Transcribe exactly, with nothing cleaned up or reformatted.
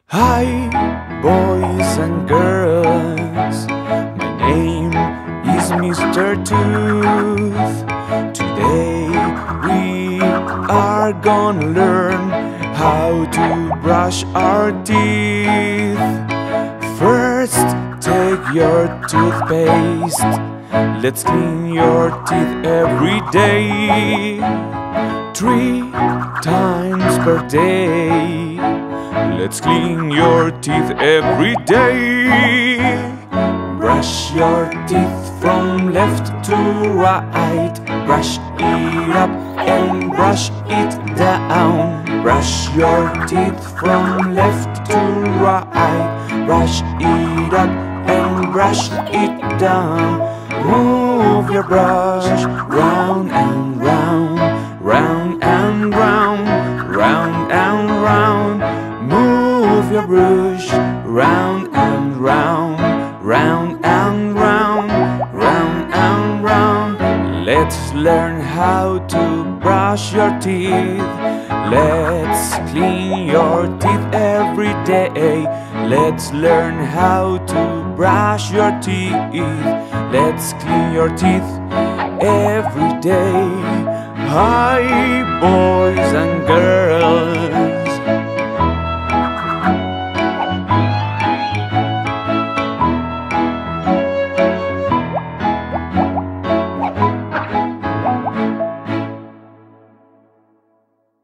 Hi, boys and girls, my name is Mister Tooth. Today we are gonna learn how to brush our teeth. First, take your toothpaste. Let's clean your teeth every day, three times per day. Let's clean your teeth every day. Brush your teeth from left to right. Brush it up and brush it down. Brush your teeth from left to right. Brush it up and brush it down. Move your brush round and round, round and round, round and round. Move your brush round and round, round and round, round and round. Let's learn how to brush your teeth. Let's clean your teeth every day. Let's learn how to brush your teeth. Let's clean your teeth every day. Hi, boys and girls.